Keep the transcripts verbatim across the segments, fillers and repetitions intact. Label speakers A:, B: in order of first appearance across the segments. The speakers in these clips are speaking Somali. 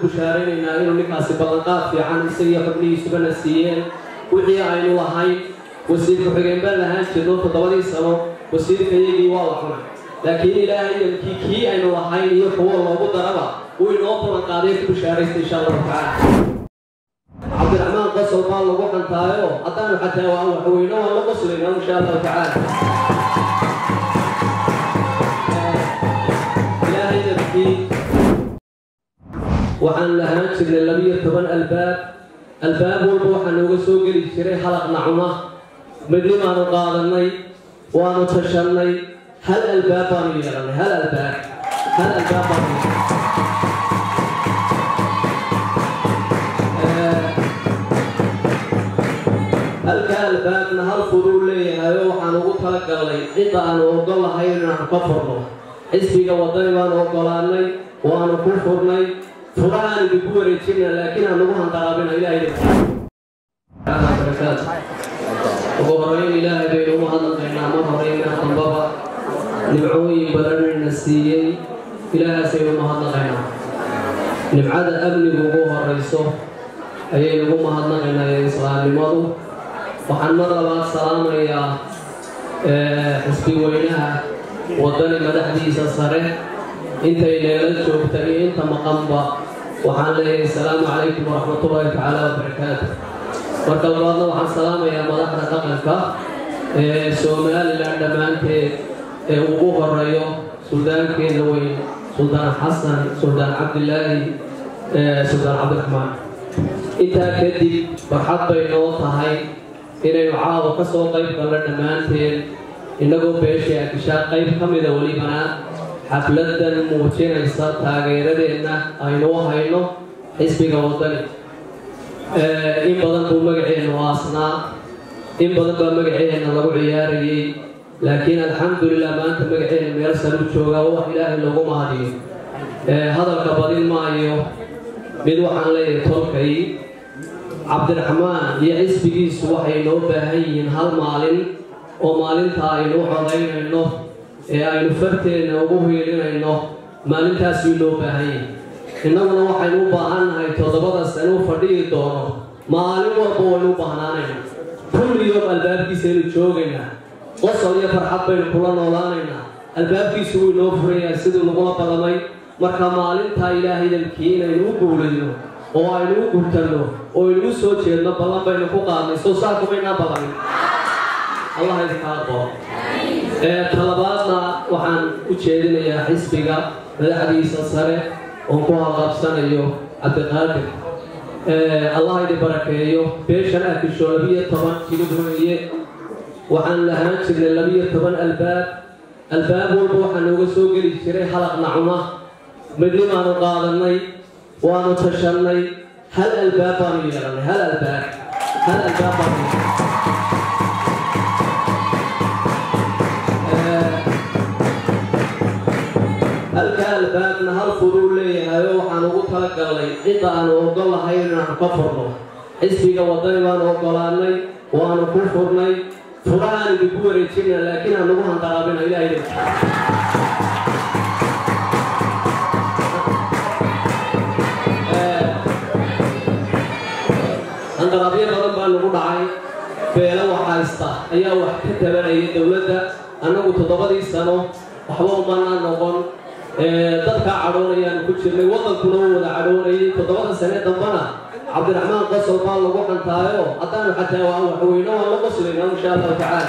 A: بشارينا إنه نكاس بلغات في عن سيا قبلي سبنا السيين وحي عين الله وسيد حجين بلها شدوا تطوري سما وسيد كيجي واضحنا لكن إلهي يمكي كي عين الله يقوى الله ضربا وينوطر قادر بشاري إن شاء الله تعالى. عبد الرحمن قصر قال له وحن تايو أتانا حتى وهو حوينا ولا قصرنا إن شاء الله تعالى. إلهي يمكي وعن لها شغل الذي يتبن الباب الباب والروح أنه سوق الشري حلق نعمة مثل ما نقالني ونتشني هل الباب باني هل الباب هل الباب باني هل كان الباب نهار فضول لي هايو حنقول هلك علي إذا أنا أقول هاي نحكفرنا حسبي وضري وأنا أقولاني وأنا كفرني فرعان بقوة رجينا لكن أنا مهم ترابنا إلهي أنا بركاته وقرأين إلهي بينهم هذا بيننا مهرين أخم بابا نبعوي بدرنا النسيين إلهي سيوم هذا غينا نبعاد أبني بقوها الرئيسه أي نقوم هذا غينا يا إسرائيل لماذا وحن مرة بعد سلام يا حسبي وينها وضني مدحديث الصريح انت الى لجوك تاني انت مقامبا وحان لي السلام عليكم ورحمه الله تعالى وبركاته. marka labaadna waxaan salaamayaa madaxda dhaqanka ee Soomaaliland dhamaanteed ee ugu horeeyo suldaankeena weyn Suldaan Xasan Suldaan Cabdilaahi ee Suldaan Cabdiraxmaan inta kadib farxad bay noo tahay inaynu caawa ka soo qayb galno dhamaanteen inagoo beesha ka qayb kamida walibana xafladan muujinaysa taageeradeena aynu hayno xisbiga wadani ee in badan buu magaceena waasnaa in badan baa magaceena lagu ciyaarayay laakiin alxamdulillah maanta magaceena meel sare u jooga wax ilaahay loogu mahadiyo ee hadalka badin maayo mid waxaan leeyahay tolkay Cabdiraxmaan iyo xisbigiisu waxay noo baahan yihiin hal maalin oo maalinta aynu codaynayno ee aynu farteena ugu heelinayno maalintaas uu loo baahan yahay innaguna waxaynu u baahanahay todobada sano fadhiyi doono maalin walba waynu u baahnaanayna kulli yom albaabkiisa aynu joogaynaa qosol iyo farxad baynu kula noolaanaynaa albaabkiisu wuu inoo furayaa siduu nagula ballamay marka maalinta ilaahay dalkii inaynu u guulayno oo aynu u gurtanno oo aynu u soo jeedno ballan baynu ku qaadnay soo saarku maynaa ballamin allah idinka aqbalo talabaadna waxaan u jeedinayaa xisbiga madaxdiisa sare oo ku halqabsanayo Cabdiqaadir الله يدي بركيه بيشنا في الشعبية طبعا كيلومترية وعن لهان شغل اللبية طبعا الباب الباب والروح أنه سوق الشري حلق نعمة مثل ما نقالني ونتشني هل الباب باني هل الباب هل الباب باني هل كان الباب نهار فضول لي هايو حنقول هلك علي إذا أنا أقول هاي نحكفرنا حسبي وضري وأنا أقولاني وأنا كفرني فرعان بقوة رجينا لكن أنا مهم ترابنا إلهي أنت ربيع قرب أن نقول عاي بلا وحاسة أيها وحكتها بني الدولة أنا متضبط السنة وحبوا منا نقول dadka caroonayaan ku jirnay wadankuna wada caroonayay toddoba sano dambana Cabdiraxmaan qasal baa lagu xantaayo hadaan xataa waa wax weyn oo la qoslayna insha Allah ta'ala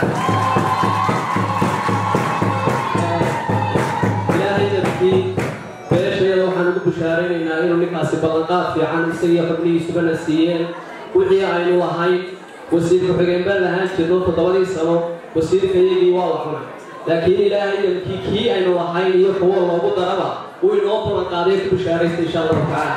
A: ilaahay dadkii beeshayada waxaan ugu bushaaraynaynaa inuu ninkaasi ballanqaad fiican isaga qabligiisa bana siiyeen wixii aynu lahayn wasiirka xigeen baa lahaan jiray toddobadii sano wasiirkayagii waa waxna لكن إلهي يمكي كي أن الله يقوى الله ضربا وينوطر قادر بشاري إن شاء الله تعالى.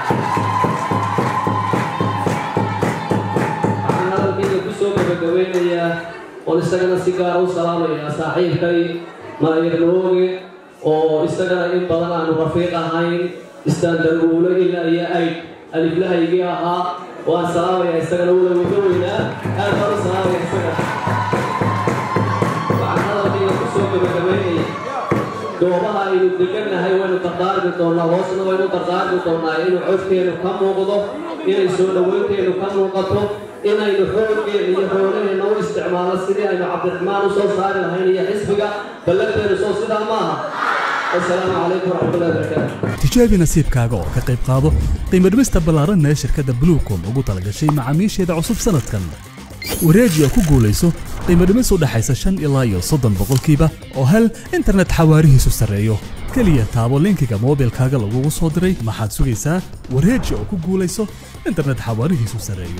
A: أنا هذا البيت بسوق بجوين يا ونستغنى سيجار وسلام يا صاحب كي ما يرنوه أو استغنى إن بدل عن رفيق هاي استندروا له إلا يا أي ألف له يجيها والسلام يا استغنى ولا وجوينا هذا السلام يا استغنى goobaha aynu degannahay waynu dardaarmi doonaa hoosna waynu dardaarmi doonaa inuu codkeenu ka muuqdo inay soo dhaweynteenu ka muuqato inaynu xooggeena iyo xoolaheenna u isticmaalo sidii aynu cabdiraxmaan u soo saari lahayn iyo xisbiga ballanteenu soo sidaa maaha السلام عليكم ورحمة الله وبركاته.
B: تجابي نصيب كاغو كقيب قادو قيمة دمستا بلارنا شركة بلوكوم وقو طلق الشي مع ميش يدعو صب سنة كان وريجيو كو قوليسو قيمة دمسو دحيسا شن إلايو صدن بقول كيبا وهل انترنت حواريه سوسريو كليا تابو لينكيكا موبيل كاغا لغو صدري ما حد سوغيسا وريجيو كو قوليسو انترنت حواريه سوسريو